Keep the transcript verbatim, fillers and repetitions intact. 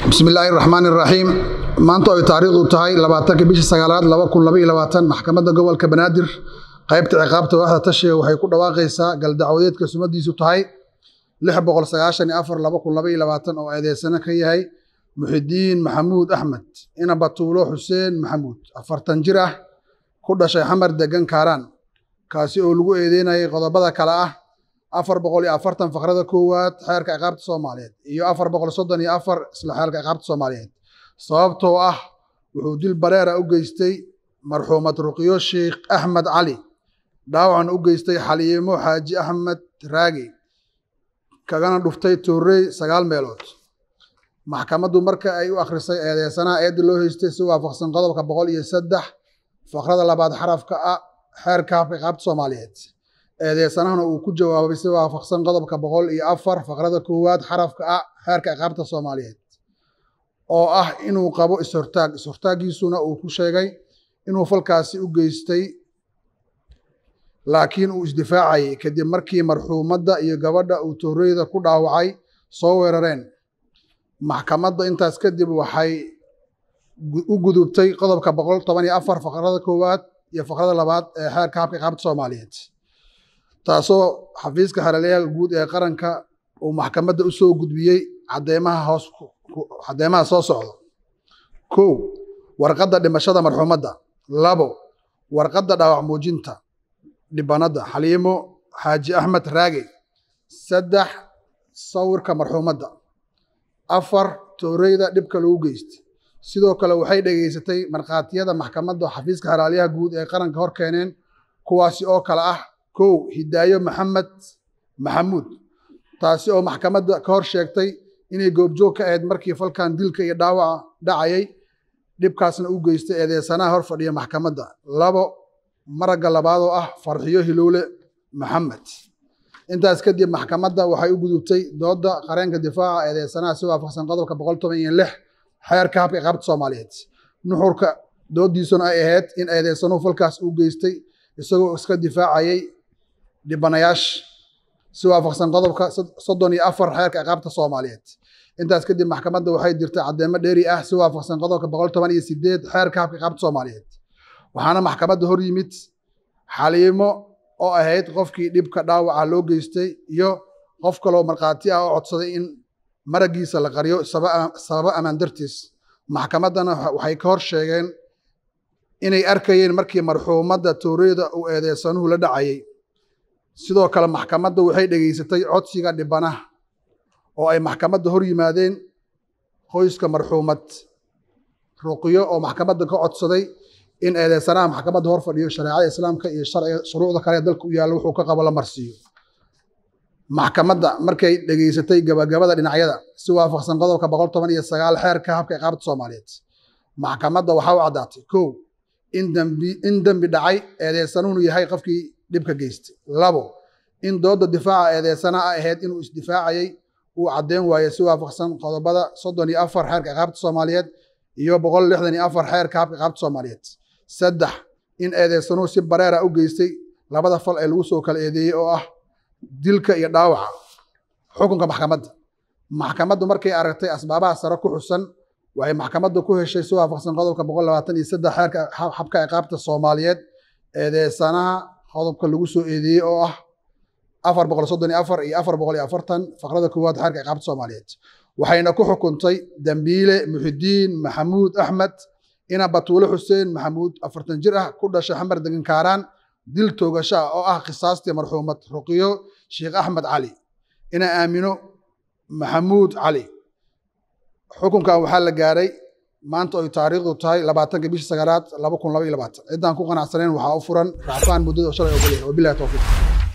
بسم الله الرحمن الرحيم maanta ay taariikhdu tahay labaatanka bisha sagaalaad laba kun laba iyo labaatan maxkamadda gobolka Banaadir qaybta ciqaabta waaxda tashiga waxay ku dhawaaqaysaa gal dacwadeedka sumadiisu tahay lix boqol sagaashan iyo afar laba kun laba iyo labaatan oo eedeysana ka yahay Muxidiin Maxamuud Axmed ina Batuulo Xuseen Maxamuud afartan jir ah ku dhashay xamar degan Kaaraan kaasi oo lagu eedeynayay qodobada kala ah afar boqol iyo afartan faqrada koowaad xeerka ciqaabta Soomaaliyeed iyo afar boqol soddon iyo afar isla xeerka ciqaabta Soomaaliyeed sababtoo ah wuxuu dil bareera u geystay marxuumad Ruqiyo Sheekh Axmed Cali dhaawacan u geystay Xaliimo Xaaji Axmed Raagi kagana dhuftay Tuurey sagaal meelood maxkamaddu marka ay u akhrisay eedeysanaha eedda loo haystay si waafaqsan qodobka boqol iyo saddex faqrada labaad xarafka ah xeerka ciqaabta Soomaaliyeed eedeysanahana uu ku jawaabay si waafaqsan qodobka boqol iyo afar faqrada koowaad xarafka ah xeerka ciqaabta Soomaaliyeed oo ah inuu qabo isortaag isortaagiisuna uu ku sheegay inuu falkaasi u geystay laakiin uu isdifaacay kadib markii marxuumadda iyo gabadha uu Tuureyda ku dhaawacay soo weerareen maxkamadda intaas kadib waxay u gudubtay qodobka boqol toban iyo afar faqrada koowaad iyo faqrada labaad ee xeerka ciqaabta Soomaaliyeed taasoo xafiiska xeralyaha guud ee qaranka uu maxkamadda u soo gudbiyay cadeymaha hoos cadeymaha soo socda kow warqadda dhimashada marxuumadda labo warqadda dhaawac muujinta dhibanada Xaliimo Xaaji Axmed Raagi saddex sawirka marxuumadda afar Tuureyda dhibka lagu geystay sidoo kale waxay dhageysatay markhaatiyada maxkamadda xafiiska xeralyaha guud ee qaranka hor keeneen kuwaasi oo kala ah kow Hidaayo Maxamed Maxamuud taasi oo maxkamadda ka hor sheegtay inay goobjoog ka ahayd markii falkan dilka iyo dhaawaca dhacayay dhibkaasna u geystay eedeysanaha hor fadhiya maxkamadda labo maragga labaad oo ah Farxiyo Hilowle Maxamed intaas kadib maxkamadda waxay u gudubtay doodda qareenka difaaca eedeysanaha si waafaqsan qodobka boqol toban iyo lix xeerka ciqaabta Soomaaliyeed nuxurka doodiisuna ay ahayd in eedeysanuhu falkaas u geystay isagoo iska difaacayay dhibanayaasha si waafaqsan qodobka soddon iyo afar xeerka ciqaabta Soomaaliyeed intaas kadib maxkamadda waxay dirtay cadeymo dheeri ah si waafaqsan qodobka boqol toban iyo siddeed xeerka ciqaabta Soomaaliyeed waxaana maxkamadda hor yimid Xaliimo oo ahayd qofkii dhibka dhaawaca loo geystay iyo qof kaloo markhaati ah oo codsaday in maragiisa la qariyo sababa amaan dartiis maxkamaddana waxay ka hor sheegeen inay arkayeen markii marxuumadda Tuureyda uu eedeysanuhu la dhacayay sidoo kale maxkamadda waxay dhageysatay codsiga dhibanaha oo ay maxkamadda hor yimaadeen qoyska marxuumad Ruqiyo oo maxkamadda ka codsaday in eedeysanaha maxkamadda hor fadhiyo shariicada islaamka iyo sharciga shuruucda kale dalka u yaalla wuxuu ka qabo la marsiiyo maxkamadda markay dhageysatay gabagabada dhinacyada si waafaqsan qodobka boqol toban iyo sagaal xeerka habka ciqaabta Soomaaliyeed maxkamadda waxa uu cadaatay kow in dambi in dambi dhacay eedeysanuhu yahay qofkii dhibka geystay labo in doodda difaaca eedeysanaha ahayd inuu isdifaacayay uu cadeyn waayo si waafaqsan qodobada soddon iyo afar xeerka ciqaabta Soomaaliyeed iyo boqol lixdan iyo afar xeerka habka ciqaabta Soomaaliyeed saddex in eedeysanuhu si bareera u geystay labada fal ee lagu soo kala eedeeyay oo ah dilka iyo dhaawaca xukunka maxkamadda maxkamaddu markay aragtay asbaabaha sare ku xusan waxay maxkamaddu ku heshay si waafaqsan qodobka boqol labaatan iyo saddex xeerka habka ciqaabta Soomaaliyeed eedeysanaha qodobka lagu soo eedeeyay oo ah afar boqol soddon iyo afar iyo afar boqol iyo afartan faqrada koowaad xeerka ciqaabta Soomaaliyeed waxayna ku xukuntay dambiile Muxidiin Maxamuud Axmed ina Batuulo Xuseen Maxamuud afartan jir ah ku dhashay xamar degan Kaaraan dil toogasho ah oo ah qisaastii marxuumad Ruqiyo Sheekh Axmed Cali ina Aamino Maxamuud Cali xukunkan waxaa la gaaray maanta oo taariikhdu tahay labaatanka bisha sagaalaad laba kun laba iyo labaatan cidaan ku qanacsaneen waxaa u furan raacfaan muddada shalay oo kaliya wabillahi tawfiiq